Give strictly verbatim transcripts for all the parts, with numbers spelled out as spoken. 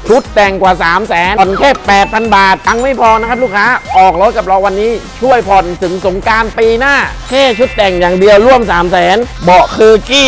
ชุดแต่งกว่า สามแสน ผ่อนแค่ แปดพัน บาทตังค์ไม่พอนะครับลูกค้าออกรถกับเราวันนี้ช่วยผ่อนถึงสงกรานต์ปีหน้าแค่ชุดแต่งอย่างเดียวร่วม สามแสน เบาะคือกี้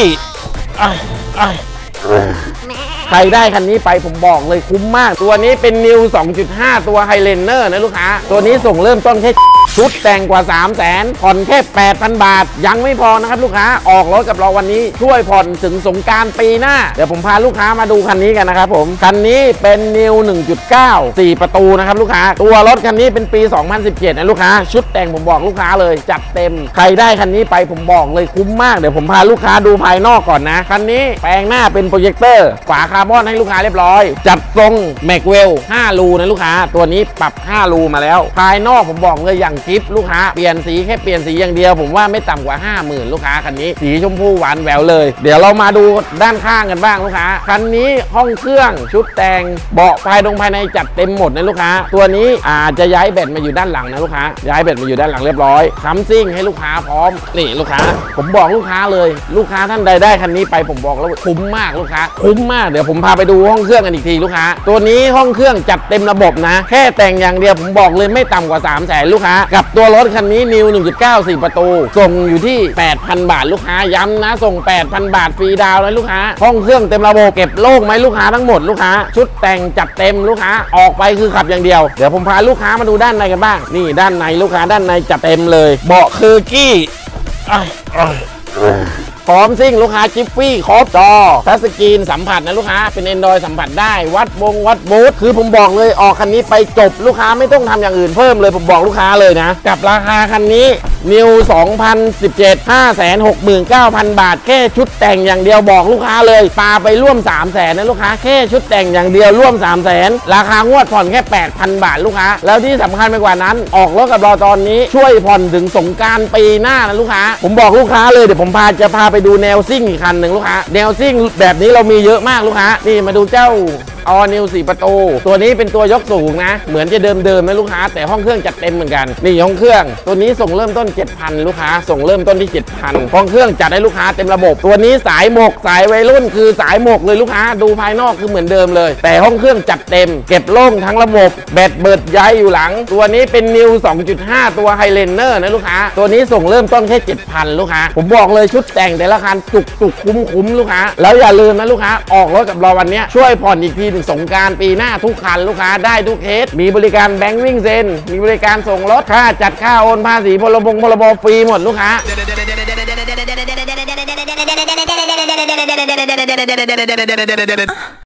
ใครได้คันนี้ไปผมบอกเลยคุ้มมากตัวนี้เป็น New สองจุดห้า ตัว Highlander นะลูกค้าตัวนี้ส่งเริ่มต้นแค่ชุดแต่งกว่า สามแสน ผ่อนแค่ แปดพัน บาทยังไม่พอนะครับลูกค้าออกรถกับเราวันนี้ช่วยผ่อนถึงสงกรานต์ปีหน้าเดี๋ยวผมพาลูกค้ามาดูคันนี้กันนะครับผมคันนี้เป็น New หนึ่งจุดเก้า สี่ ประตูนะครับลูกค้าตัวรถคันนี้เป็นปี สองพันสิบเจ็ด นะลูกค้าชุดแต่งผมบอกลูกค้าเลยจัดเต็มใครได้คันนี้ไปผมบอกเลยคุ้มมากเดี๋ยวผมพาลูกค้าดูภายนอกก่อนนะคันนี้แปลงหน้าเป็นโปรเจคเตอร์ฝาคาร์บอนให้ลูกค้าเรียบร้อยจัดทรงแม็กเวลห้ารูนะลูกค้าตัวนี้ปรับห้ารูมาแล้วภายนอกผมบอกเลยอย่างกิฟต์ลูกค้าเปลี่ยนสีแค่เปลี่ยนสีอย่างเดียวผมว่าไม่ต่ำกว่า ห้าหมื่น ลูกค้าคันนี้สีชมพูหวานแหววเลยเดี๋ยวเรามาดูด้านข้างกันบ้างลูกค้าคันนี้ห้องเครื่องชุดแต่งเบาะภายตรงภายในจัดเต็มหมดนะลูกค้าตัวนี้อาจจะย้ายแบตมาอยู่ด้านหลังนะลูกค้าย้ายแบตมาอยู่ด้านหลังเรียบร้อยคัมซิ่งให้ลูกค้าพร้อมนี่ลูกค้าผมบอกลูกค้าเลยลูกค้าท่านใดได้คันนี้ไปผมบอกแล้วคุ้มมากลูกค้าคุ้มมากเดี๋ยวผมพาไปดูห้องเครื่องกันอีกทีลูกค้าตัวนี้ห้องเครื่องจัดเต็มระบบนะแค่แต่งอย่างเดียวผมบอกเลยไม่ต่ำกว่า สามแสน ลูกค้ากับตัวรถคันนี้ New หนึ่งจุดเก้า สี่ ประตูส่งอยู่ที่ แปดพัน บาทลูกค้าย้ำนะส่ง แปดพัน บาทฟรีดาวน์เลยลูกค้าห้องเครื่องเต็มระบบเก็บโล่งไหมลูกค้าทั้งหมดลูกค้าชุดแต่งจัดเต็มลูกค้าออกไปคือขับอย่างเดียวเดี๋ยวผมพาลูกค้ามาดูด้านในกันบ้างนี่ด้านในลูกค้าด้านในจัดเต็มเลยเบาะคือกี้พร้อมซิ่งลูกค้าจิฟฟี่ครบจอทัชสกรีนสัมผัสนะลูกค้าเป็น Android สัมผัสได้วัดวงวัดบูทคือผมบอกเลยออกคันนี้ไปจบลูกค้าไม่ต้องทำอย่างอื่นเพิ่มเลยผมบอกลูกค้าเลยนะกับราคาคันนี้ New สองพันสิบเจ็ด ห้าแสนหกหมื่นเก้าพัน บาทแค่ชุดแต่งอย่างเดียวบอกลูกค้าเลยปาไปร่วม สามแสน นะลูกค้าแค่ชุดแต่งอย่างเดียวร่วม สามแสน ราคางวดผ่อนแค่ แปดพัน บาทลูกค้าแล้วที่สำคัญไปกว่านั้นออกรถกับเราตอนนี้ช่วยผ่อนถึงสงกรานต์ปีหน้านะลูกค้าผมบอกลูกค้าเลยเดี๋ยวผมพาจะพาไปดูแนวซิ่งคันหนึ่งลูกค้าแนวซิ่งแบบนี้เรามีเยอะมากลูกค้านี่มาดูเจ้าออนิวสี่ประตูตัวนี้เป็นตัวยกสูงนะเหมือนจะเดิมๆนะลูกค้าแต่ห้องเครื่องจัดเต็มเหมือนกันนี่ห้องเครื่องตัวนี้ส่งเริ่มต้น เจ็ดพัน ลูกค้าส่งเริ่มต้นที่ เจ็ดพัน ห้องเครื่องจัดให้ลูกค้าเต็มระบบตัวนี้สายหมกสายวัยรุ่นคือสายหมกเลยลูกค้าดูภายนอกคือเหมือนเดิมเลยแต่ห้องเครื่องจัดเต็มเก็บโล่งทั้งระบบแบตเบิดย้ายอยู่หลังตัวนี้เป็น New สองจุดห้า ตัว Highlander นะลูกค้าตัวนี้ส่งเริ่มต้นแค่ เจ็ดพัน ลูกค้าผมบอกเลยชุดแต่งแต่ละคันจุกๆคุ้มๆลูกค้าแล้วอย่าลืมนะลูกค้าออกรถกับเราวันนี้ช่วยผ่อนอีกทีถึงสงกรานต์ปีหน้าทุกคันลูกค้าได้ทุกเคสมีบริการแบงค์วิ่งเซ็นมีบริการส่งรถค่าจัดค่าโอนภาษีพลบงพลบฟรีหมดลูกค้า